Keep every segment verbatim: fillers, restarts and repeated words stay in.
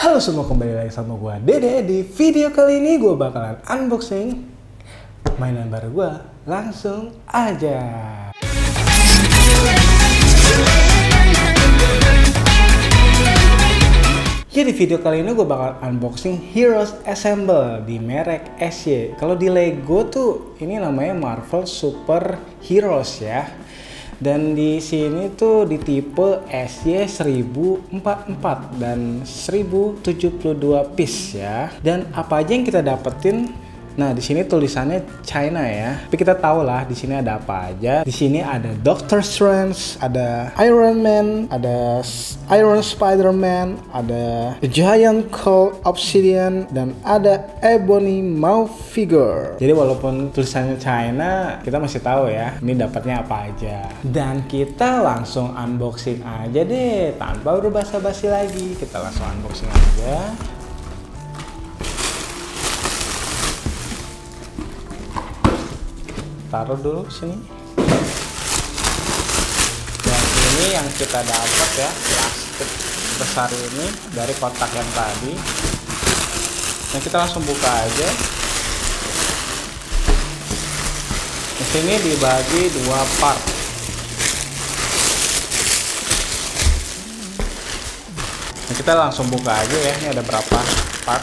Halo semua, kembali lagi sama gue Dede. Di video kali ini gue bakalan unboxing mainan baru gue. Langsung aja. Ya, di video kali ini gue bakal unboxing Heroes Assemble di merek S Y. Kalau di Lego tuh ini namanya Marvel Super Heroes ya. Dan di sini tuh di tipe S Y seribu empat puluh empat dan seribu tujuh puluh dua piece ya. Dan apa aja yang kita dapetin? Nah, di sini tulisannya China ya. Tapi kita tahu lah di sini ada apa aja. Di sini ada Doctor Strange, ada Iron Man, ada Iron Spider-Man, ada The Giant Cold Obsidian, dan ada Ebony Maw Figure. Jadi walaupun tulisannya China, kita masih tahu ya ini dapatnya apa aja. Dan kita langsung unboxing aja deh, tanpa berbasa-basi lagi. Kita langsung unboxing aja. Taruh dulu sini. Dan ini yang kita dapat ya, plastik besar ini dari kotak yang tadi. Nah, kita langsung buka aja. Di sini dibagi dua part. Nah, kita langsung buka aja ya. Ini ada berapa part?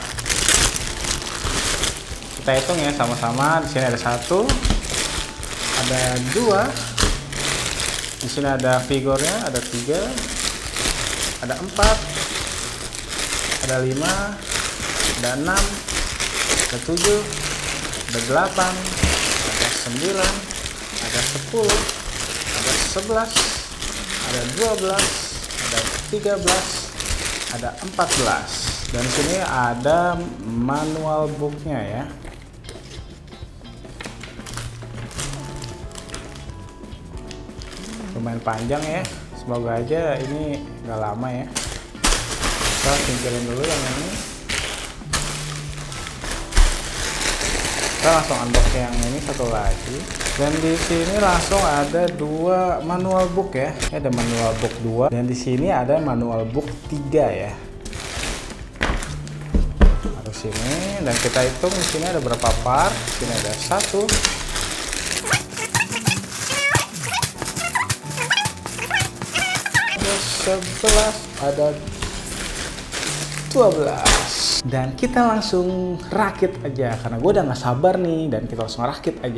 Kita hitung ya sama-sama. Di sini ada satu. Ada dua, di sini ada figurnya, ada tiga, ada empat, ada lima, ada enam, ada tujuh, ada delapan, ada sembilan, ada sepuluh, ada sebelas, ada dua belas, ada tiga belas, ada empat belas. Dan di sini ada manual booknya ya. Lumayan panjang ya, semoga aja ini nggak lama ya. Kita singkirin dulu yang ini. Kita langsung unbox yang ini satu lagi. Dan di sini langsung ada dua manual book ya. Ini ada manual book dua dan di sini ada manual book tiga ya. Harus ini, dan kita hitung di sini ada berapa part. Di sini ada satu. sebelas, ada dua belas. Dan kita langsung rakit aja karena gue udah gak sabar nih, dan kita langsung rakit aja.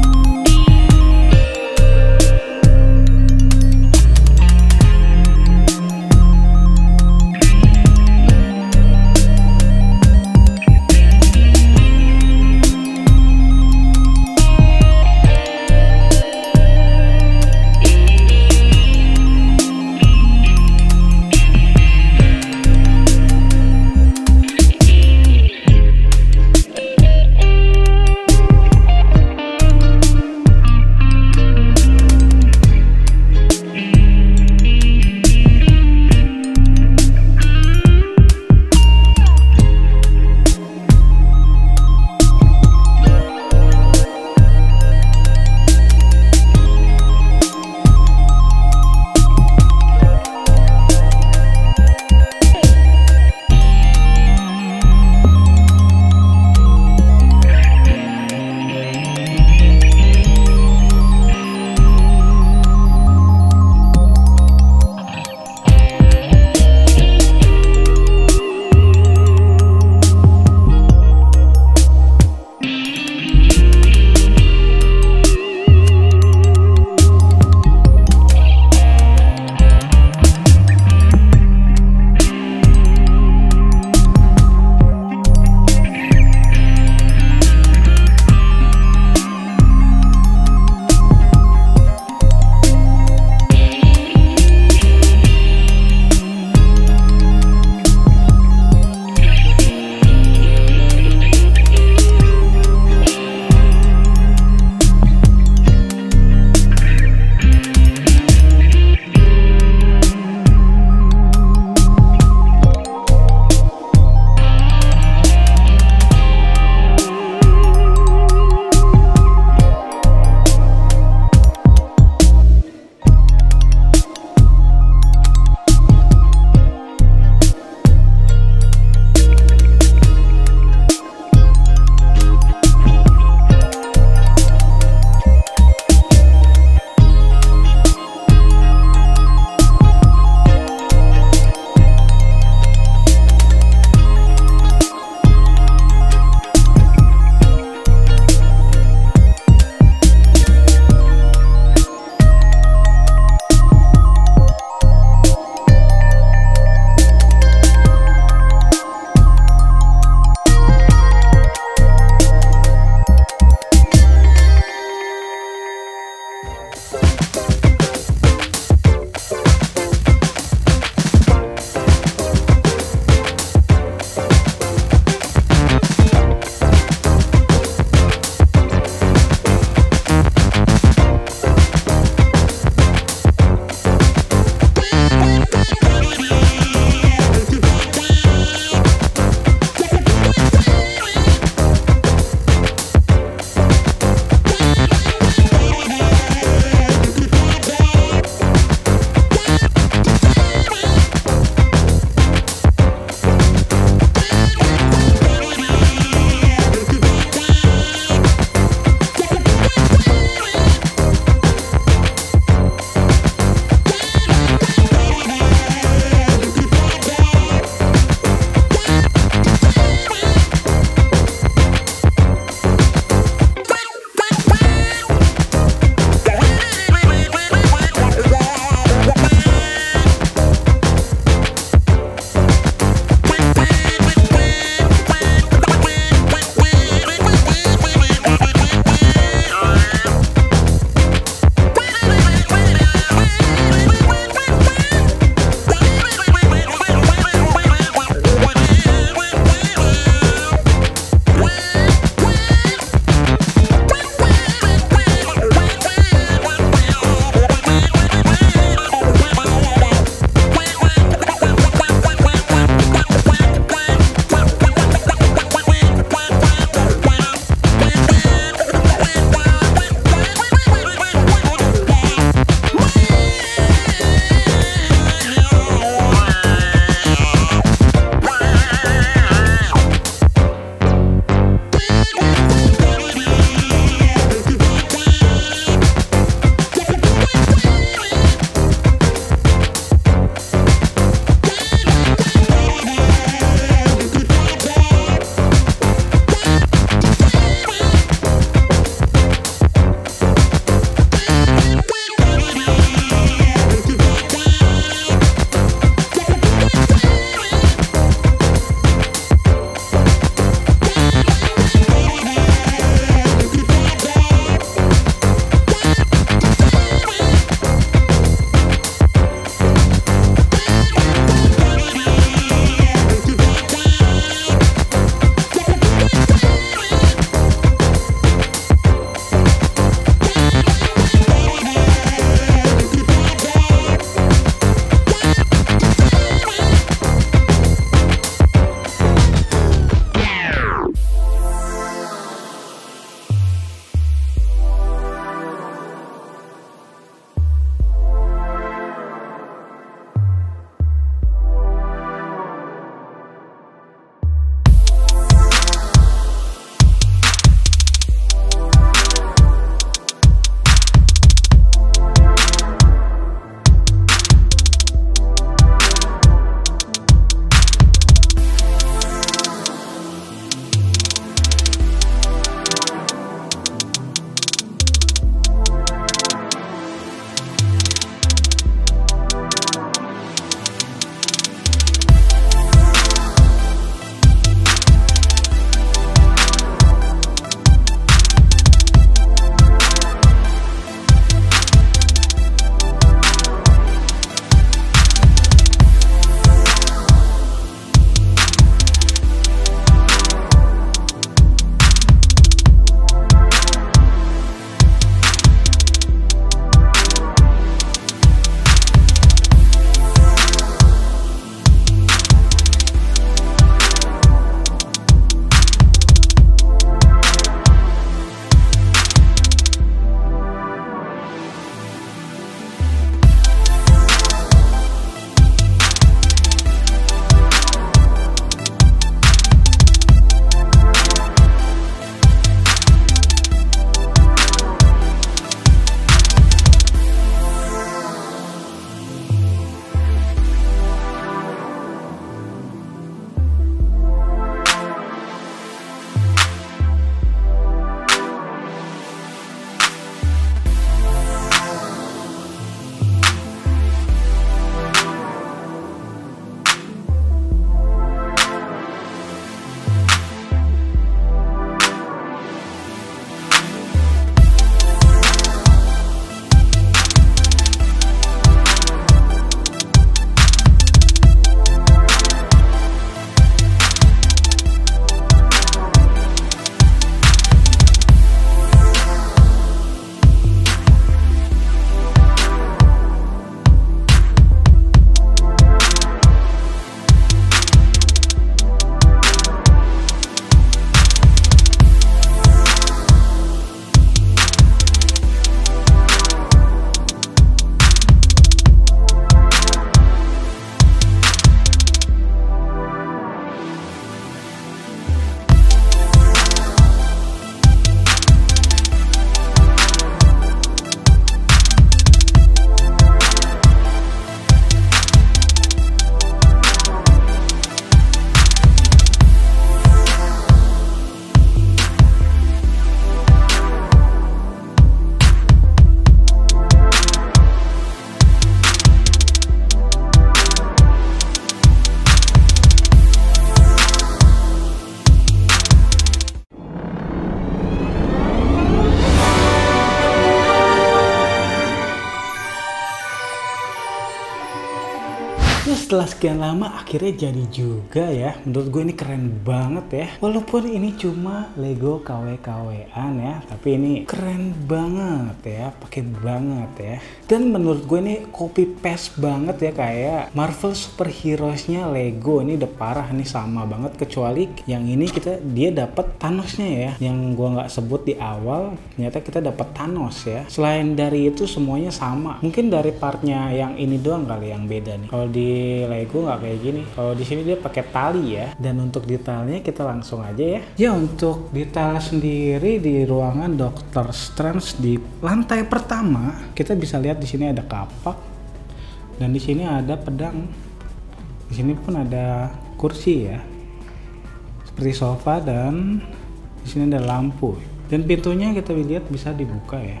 setelah sekian lama akhirnya jadi juga ya. Menurut gue ini keren banget ya. Walaupun ini cuma Lego K W K W-an ya, tapi ini keren banget ya, pakai banget ya. Dan menurut gue ini copy paste banget ya, kayak Marvel Superheroes-nya Lego. Ini udah parah nih, sama banget, kecuali yang ini kita dia dapat Thanos-nya ya. Yang gue nggak sebut di awal, ternyata kita dapat Thanos ya. Selain dari itu semuanya sama. Mungkin dari partnya yang ini doang kali yang beda nih. Kalau di Lego nggak kayak gini. Kalau di sini dia pakai tali ya. Dan untuk detailnya kita langsung aja ya. Ya, untuk detail sendiri di ruangan Doctor Strange di lantai pertama, kita bisa lihat di sini ada kapak dan di sini ada pedang. Di sini pun ada kursi ya, seperti sofa, dan di sini ada lampu. Dan pintunya kita lihat bisa dibuka ya.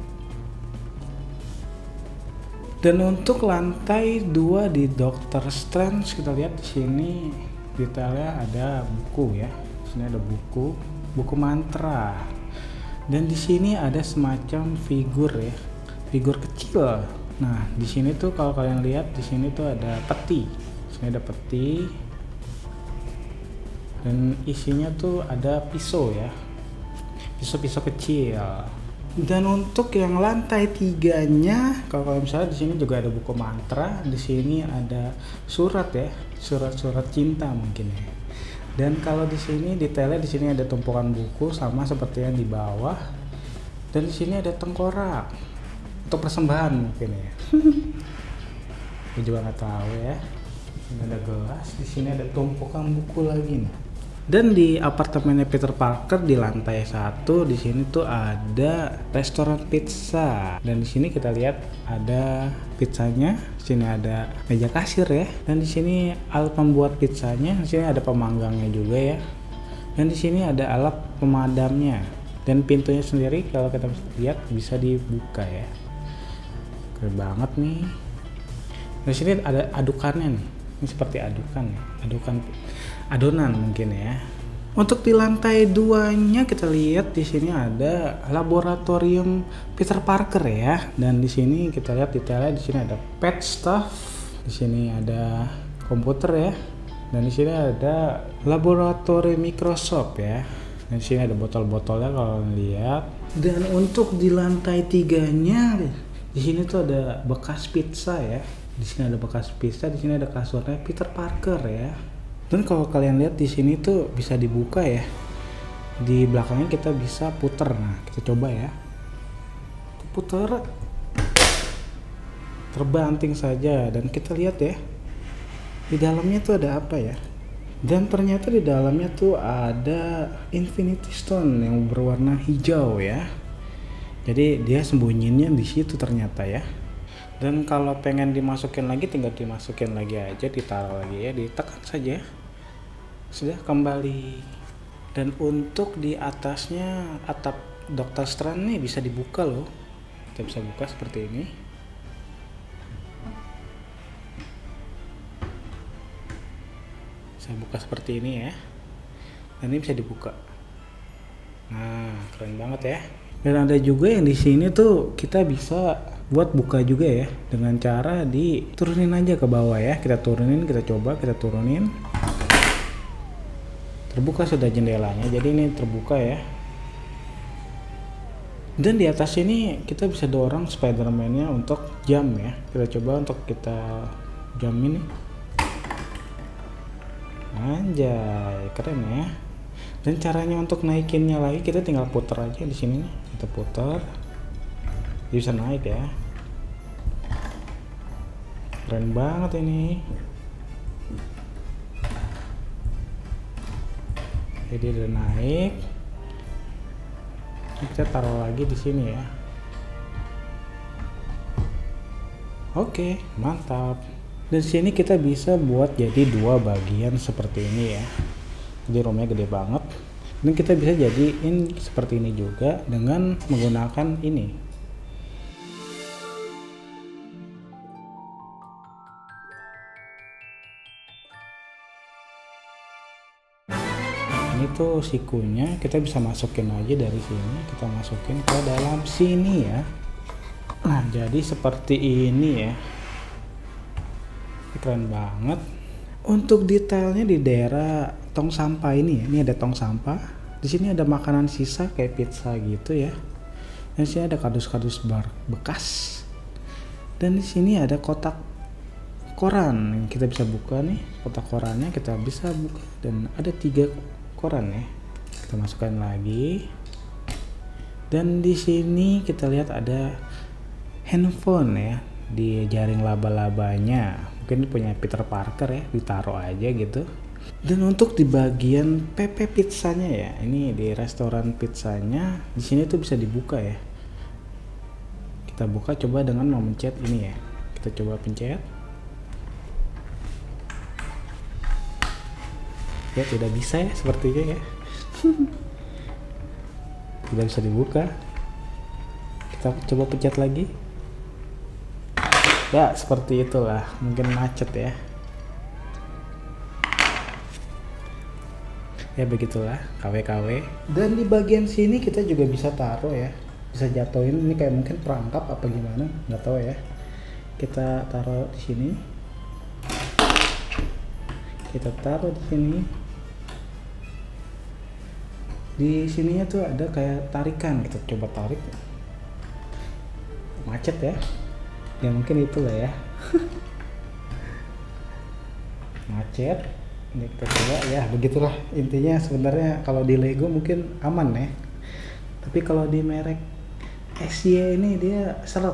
Dan untuk lantai dua di Doctor Strange, kita lihat di sini detailnya ada buku ya. Di sini ada buku, buku mantra. Dan di sini ada semacam figur ya, figur kecil. Nah, di sini tuh kalau kalian lihat di sini tuh ada peti. Di sini ada peti. Dan isinya tuh ada pisau ya. Pisau-pisau kecil. Dan untuk yang lantai tiganya, kalau misalnya di sini juga ada buku mantra, di sini ada surat ya, surat-surat cinta mungkin ya. Dan kalau di sini detailnya, di sini ada tumpukan buku sama seperti yang di bawah. Dan di sini ada tengkorak untuk persembahan mungkin ya. Saya juga nggak tahu ya. Ini ada gelas, di sini ada tumpukan buku lagi nih. Dan di apartemennya Peter Parker di lantai satu, di sini tuh ada restoran pizza. Dan di sini kita lihat ada pizzanya. Di sini ada meja kasir ya. Dan di sini alat pembuat pizzanya. Di sini ada pemanggangnya juga ya. Dan di sini ada alat pemadamnya. Dan pintunya sendiri kalau kita lihat bisa dibuka ya. Keren banget nih. Di sini ada adukannya nih. Ini seperti adukan, adukan adonan mungkin ya. Untuk di lantai duanya kita lihat di sini ada laboratorium Peter Parker ya. Dan di sini kita lihat detailnya, di sini ada pet stuff, di sini ada komputer ya. Dan di sini ada laboratorium Microsoft ya. Dan di sini ada botol-botolnya kalau lihat. Dan untuk di lantai tiganya, di sini tuh ada bekas pizza ya. Di sini ada bekas pizza, di sini ada kasurnya Peter Parker ya. Dan kalau kalian lihat di sini tuh bisa dibuka ya. Di belakangnya kita bisa puter. Nah, kita coba ya. Puter. Terbanting saja, dan kita lihat ya. Di dalamnya tuh ada apa ya? Dan ternyata di dalamnya tuh ada Infinity Stone yang berwarna hijau ya. Jadi dia sembunyinya di situ ternyata ya. Dan kalau pengen dimasukin lagi, tinggal dimasukin lagi aja, ditaruh lagi ya, ditekan saja, sudah kembali. Dan untuk di atasnya atap Doctor Strange nih bisa dibuka loh, kita bisa buka seperti ini. Saya buka seperti ini ya, dan ini bisa dibuka. Nah, keren banget ya. Dan ada juga yang di sini tuh kita bisa buat buka juga ya, dengan cara diturunin aja ke bawah ya. Kita turunin, kita coba, kita turunin. Terbuka sudah jendelanya, jadi ini terbuka ya. Dan di atas ini kita bisa dorong Spider-Man-nya untuk jam ya. Kita coba untuk kita jam ini. Anjay, keren ya. Dan caranya untuk naikinnya lagi, kita tinggal putar aja di sini nih. Kita putar, dia bisa naik ya. Keren banget ini. Jadi udah naik. Kita taruh lagi di sini ya. Oke, mantap. Dan sini kita bisa buat jadi dua bagian seperti ini ya. Jadi roomnya gede banget. Dan kita bisa jadiin seperti ini juga dengan menggunakan ini. Ini tuh sikunya, kita bisa masukin aja dari sini. Kita masukin ke dalam sini ya. Nah, jadi seperti ini ya. Ini keren banget. Untuk detailnya di daerah tong sampah ini ya, ini ada tong sampah. Di sini ada makanan sisa kayak pizza gitu ya. Dan di sini ada kardus-kardus bar bekas. Dan di sini ada kotak koran. Kita bisa buka nih kotak korannya, kita bisa buka dan ada tiga koran ya. Kita masukkan lagi. Dan di sini kita lihat ada handphone ya di jaring laba-labanya. Mungkin ini punya Peter Parker ya, ditaruh aja gitu. Dan untuk di bagian Pepe pizzanya ya, ini di restoran pizzanya, di sini tuh bisa dibuka ya. Kita buka coba dengan memencet ini ya. Kita coba pencet. Ya tidak bisa ya sepertinya ya. Tidak bisa dibuka. Kita coba pencet lagi. Ya seperti itulah, mungkin macet ya. Ya begitulah K W K W. Dan di bagian sini kita juga bisa taruh ya, bisa jatuhin. Ini kayak mungkin perangkap apa gimana, nggak tahu ya. Kita taruh di sini. Kita taruh di sini. Di sininya tuh ada kayak tarikan. Kita coba tarik. Macet ya. Ya mungkin itulah ya. Macet. Ini kita coba ya, begitulah intinya. Sebenarnya kalau di Lego mungkin aman ya, tapi kalau di merek S Y ini dia seret,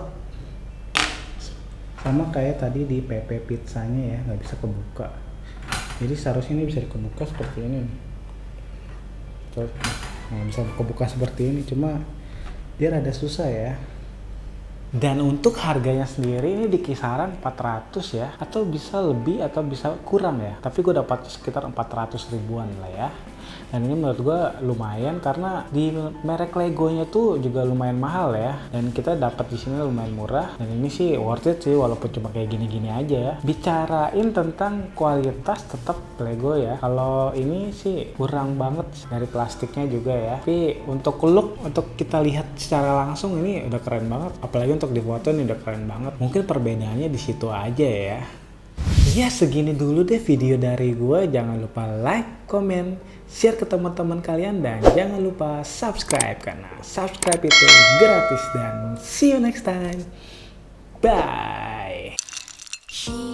sama kayak tadi di Pepe pizzanya ya, nggak bisa kebuka. Jadi seharusnya ini bisa dikebuka seperti ini. Nah, bisa kebuka seperti ini, cuma dia rada susah ya. Dan untuk harganya sendiri ini di kisaran empat ratus ya, atau bisa lebih atau bisa kurang ya. Tapi gue dapat sekitar empat ratus ribuan lah ya. Dan ini menurut gue lumayan karena di merek Legonya tuh juga lumayan mahal ya. Dan kita dapat di sini lumayan murah. Dan ini sih worth it sih walaupun cuma kayak gini-gini aja ya. Bicarain tentang kualitas tetap Lego ya. Kalau ini sih kurang banget dari plastiknya juga ya. Tapi untuk look, untuk kita lihat secara langsung ini udah keren banget. Apalagi untuk di foto ini udah keren banget. Mungkin perbedaannya di situ aja ya. Ya segini dulu deh video dari gue. Jangan lupa like, comment, share ke teman-teman kalian, dan jangan lupa subscribe karena subscribe itu gratis. Dan see you next time. Bye.